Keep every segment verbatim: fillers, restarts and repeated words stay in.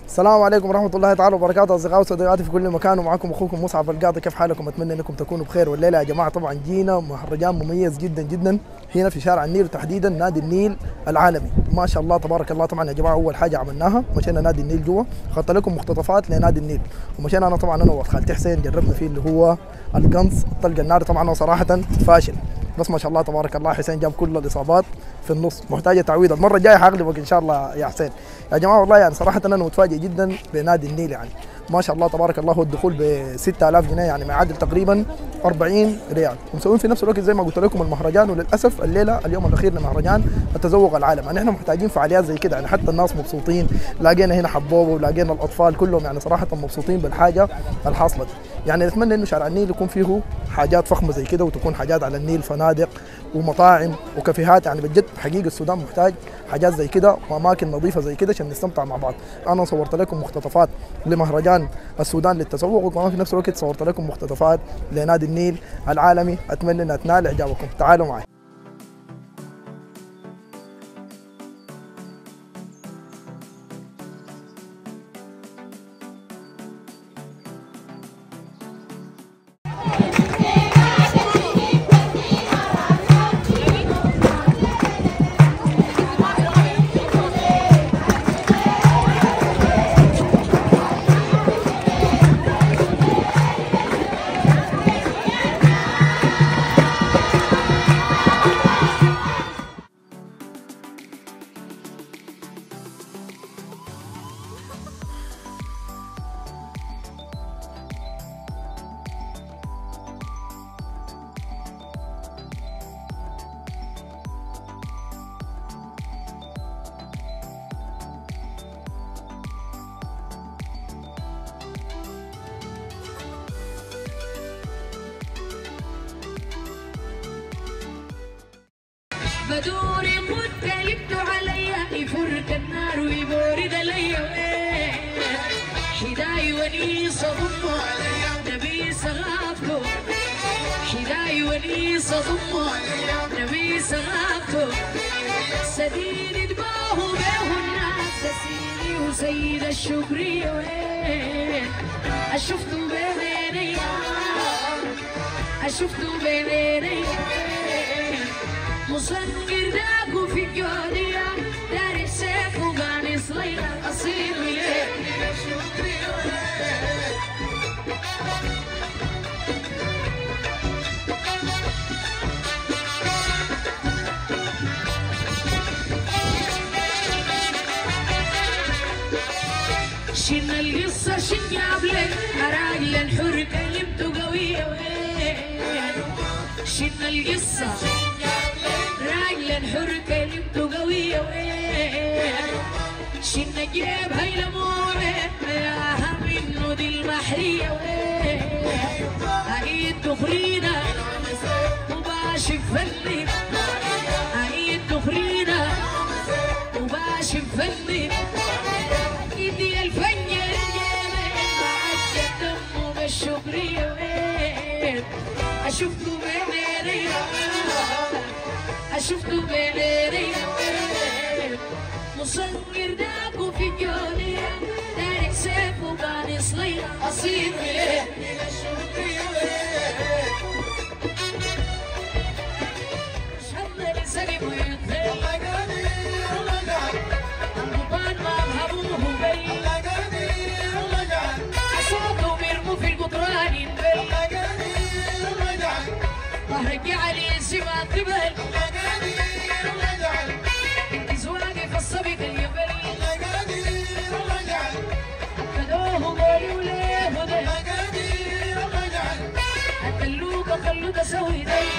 السلام عليكم ورحمة الله تعالى وبركاته أصدقائي وصديقاتي في كل مكان، ومعكم أخوكم مصعب القاضي. كيف حالكم؟ أتمنى أنكم تكونوا بخير. والليلة يا جماعة طبعا جينا مهرجان مميز جدا جدا هنا في شارع النيل، وتحديدا نادي النيل العالمي. ما شاء الله تبارك الله. طبعا يا جماعة أول حاجة عملناها مشينا نادي النيل جوا، أخذت لكم مقتطفات لنادي النيل، ومشينا أنا طبعا أنا وخالتي حسين جربنا فيه اللي هو القنص الطلق الناري. طبعا أنا صراحة فاشل، بس ما شاء الله تبارك الله حسين جاب كل الاصابات في النص، محتاجه تعويض. المره الجايه حاغلبك ان شاء الله يا حسين. يا جماعه والله يعني صراحه انا متفاجئ جدا بنادي النيل، يعني ما شاء الله تبارك الله. هو الدخول ب ستة آلاف جنيه، يعني معادل تقريبا أربعين ريال، ومسوين في نفس الوقت زي ما قلت لكم المهرجان. وللاسف الليله اليوم الاخير لمهرجان التذوق العالمي، يعني احنا محتاجين فعاليات زي كده، يعني حتى الناس مبسوطين. لاقينا هنا حبوبه ولقينا الاطفال كلهم يعني صراحه مبسوطين بالحاجه الحاصله دي. يعني نتمنى انه شارع النيل يكون فيه حاجات فخمه زي كده، وتكون حاجات على النيل، فنادق ومطاعم وكافيهات. يعني بجد حقيقه السودان محتاج حاجات زي كده واماكن نظيفه زي كده عشان نستمتع مع بعض. انا صورت لكم مقتطفات لمهرجان السودان للتسوق، وكمان في نفس الوقت صورت لكم مقتطفات لنادي النيل العالمي. اتمنى انها تنال اعجابكم. تعالوا معي. بدوري قد يبدو علي يفرك النار ويبورد علي حداي ونيس ضمه نبي سغابته حداي ونيس ضمه نبي سغابته سدين دباه به الناس تسيني وسيد الشكري وين أشوفته بيني أشوفته بيني مصنقر داكو في الجودية دار السيف وقاني صليلة أصيل وليه شن القصة شن جابلك أراجل الحر كلمته قوية وين شن القصة راجل الحر كلمته قوية وين شن جيب هاي لموره يا هم انه دي البحرية وين هاي الدخرينة وباشف فني هاي الدخرينة وباشف فني ايدي الفنجر جيبه معجب دمه بالشكرية وين اشوفكم بعيني شفتوا بيني مصنقر داكو في الجولية دارك سيف وقاني صليلة أصيل وليه من الشرطية شهد لسلم ويدخل الله قادر الله قادر القطان ما أبهبوه بي الله قادر الله قادر أصوتهم يرموا في القطران ينبل الله قادر الله قادر ظهرك علي سما قبل الصبيب اليبل الله قادر الله جعل خذوه قولي وليه هدى الله قادر الله جعل الدلوقة خلوك اسوي ذي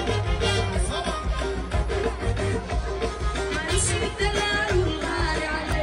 الدلال والغالي على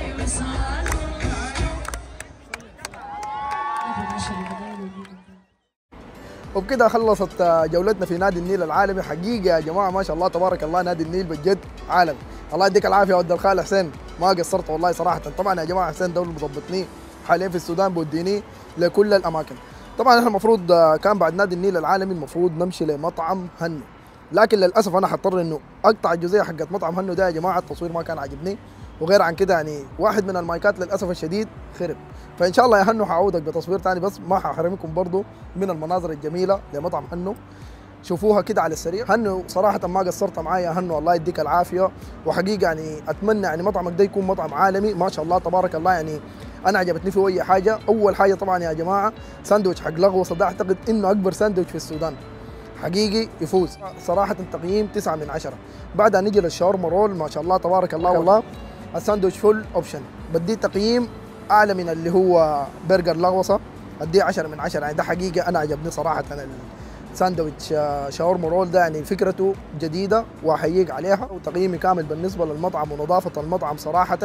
وبكده خلصت جولتنا في نادي النيل العالمي. حقيقه يا جماعه ما شاء الله تبارك الله نادي النيل بجد عالمي. الله يديك العافيه ود الخال حسين، ما قصرت والله صراحه. طبعا يا جماعه حسين ده اللي مظبطني حاليا في السودان، بوديني لكل الاماكن. طبعا احنا المفروض كان بعد نادي النيل العالمي المفروض نمشي لمطعم هنو، لكن للاسف انا حضطر انه اقطع الجزئيه حقت مطعم هنو ده يا جماعه. التصوير ما كان عاجبني، وغير عن كده يعني واحد من المايكات للاسف الشديد خرب. فان شاء الله يا هنو حعودك بتصوير ثاني، بس ما ححرمكم برضو من المناظر الجميله لمطعم هنو. شوفوها كده على السريع. هنو صراحه ما قصرت معايا يا هنو، الله يديك العافيه. وحقيقه يعني اتمنى يعني مطعمك ده يكون مطعم عالمي ما شاء الله تبارك الله. يعني انا عجبتني فيه اي حاجه. اول حاجه طبعا يا جماعه ساندويتش حق لغوصه ده، اعتقد انه اكبر ساندويتش في السودان، حقيقي يفوز صراحه. تقييم تسعة من عشرة. بعدها نجي للشاورما رول ما شاء الله تبارك الله. والله الساندويتش فول اوبشن بديه تقييم اعلى من اللي هو برجر لغوصه، اديه عشرة من عشرة. يعني ده حقيقه انا عجبني صراحه. أنا الساندويتش شاورما رول ده يعني فكرته جديده واحييك عليها. وتقييمي كامل بالنسبه للمطعم ونظافه المطعم صراحه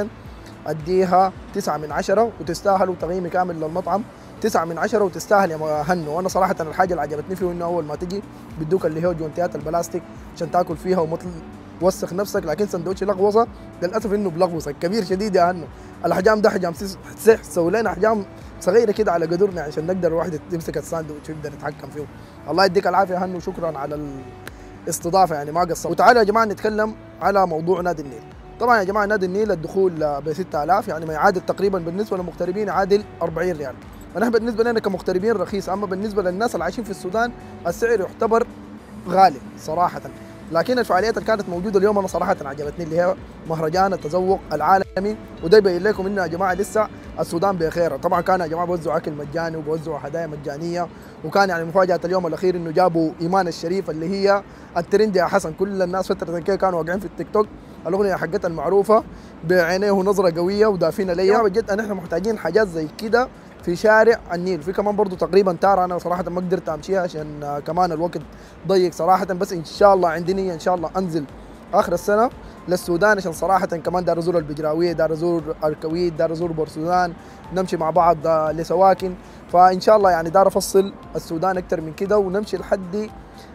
اديها تسعة من عشرة وتستاهل. وتقييمي كامل للمطعم تسعة من عشرة وتستاهل يا هنو. وانا صراحه الحاجه اللي عجبتني فيه انه اول ما تجي بيدوك اللي هو جوانتيات البلاستيك عشان تاكل فيها وما توسخ نفسك. لكن سندوتش لغوصه للاسف انه بلغوصك كبير شديد يا هنو. الاحجام ده احجام سح، سووا لنا احجام صغيره كده على قدرنا عشان نقدر الواحد يمسك الساندوتش ويقدر يتحكم فيه. الله يديك العافيه يا هنو، شكرا على الاستضافه يعني ما قصرت. وتعالوا يا جماعه نتكلم على موضوع نادي النيل. طبعا يا جماعه نادي النيل الدخول ب ستة آلاف، يعني ما يعادل تقريبا بالنسبه للمغتربين يعادل أربعين ريال. فنحن بالنسبه لنا كمغتربين رخيص، اما بالنسبه للناس اللي عايشين في السودان السعر يعتبر غالي صراحه. لكن الفعاليات اللي كانت موجوده اليوم انا صراحه عجبتني، اللي هي مهرجان التذوق العالمي. وده يبين لكم انه يا جماعه لسه السودان بخير. طبعا كان يا جماعه بيوزعوا اكل مجاني وبيوزعوا هدايا مجانيه. وكان يعني مفاجاه اليوم الاخير انه جابوا ايمان الشريف اللي هي الترند يا حسن. كل الناس فتره كده كانوا واقعين في التيك توك الاغنيه حقتها المعروفه بعينيه نظره قويه ودافينه ليا. بجد احنا محتاجين حاجات زي كده في شارع النيل. في كمان برضو تقريبا تارة انا صراحه ما قدرت امشيها عشان كمان الوقت ضيق صراحه. بس ان شاء الله عندي نيه ان شاء الله انزل اخر السنه للسودان، عشان صراحه كمان دار ازور البجراويه، دار ازور الكويت، دار ازور بورسودان، نمشي مع بعض لسواكن. فان شاء الله يعني دار افصل السودان اكثر من كده ونمشي لحد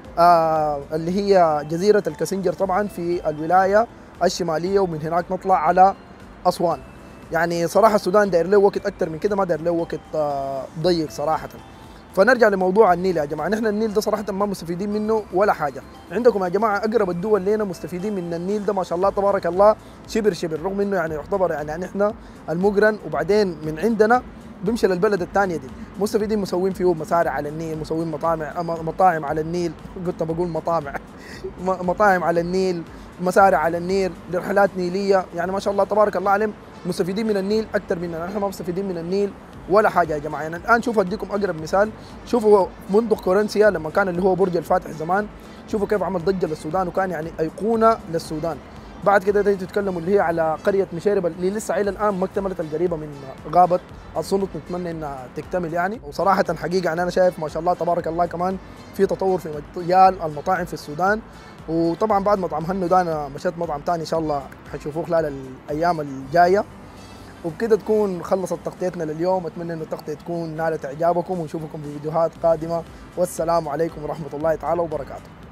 آه اللي هي جزيره الكسنجر طبعا في الولايه الشماليه، ومن هناك نطلع على اسوان. يعني صراحه السودان داير له وقت اكثر من كده، ما داير له وقت آه ضيق صراحه. فنرجع لموضوع النيل يا جماعه. نحن النيل ده صراحه ما مستفيدين منه ولا حاجه. عندكم يا جماعه اقرب الدول لنا مستفيدين من النيل ده ما شاء الله تبارك الله شبر شبر، رغم انه يعني يعتبر يعني نحن المقرن، وبعدين من عندنا بيمشي للبلد الثانيه دي. مستفيدين مسوين فيه مسارع على النيل، مسوين مطاعم مطاعم على النيل، كنت بقول مطامع مطاعم على النيل، مسارع على النيل، رحلات نيليه. يعني ما شاء الله تبارك الله عليهم مستفيدين من النيل اكثر مننا. نحن ما مستفيدين من النيل ولا حاجه يا جماعه. يعني الان شوفوا اديكم اقرب مثال، شوفوا منطقه كورنسيا لما كان اللي هو برج الفاتح زمان، شوفوا كيف عمل ضجه للسودان وكان يعني ايقونه للسودان. بعد كده تيجي تتكلموا اللي هي على قريه مشيرب اللي لسه الى الان ما اكتملت، القريبه من غابه السلط، نتمنى انها تكتمل يعني. وصراحه حقيقه يعني انا شايف ما شاء الله تبارك الله كمان في تطور في مجال المطاعم في السودان. وطبعا بعد مطعم هنو ده انا مشيت مطعم ثاني ان شاء الله حتشوفوه خلال الايام الجايه. وبكده تكون خلصت تغطيتنا لليوم. اتمنى ان التغطيه تكون نالت اعجابكم، ونشوفكم في فيديوهات قادمه. والسلام عليكم ورحمه الله تعالى وبركاته.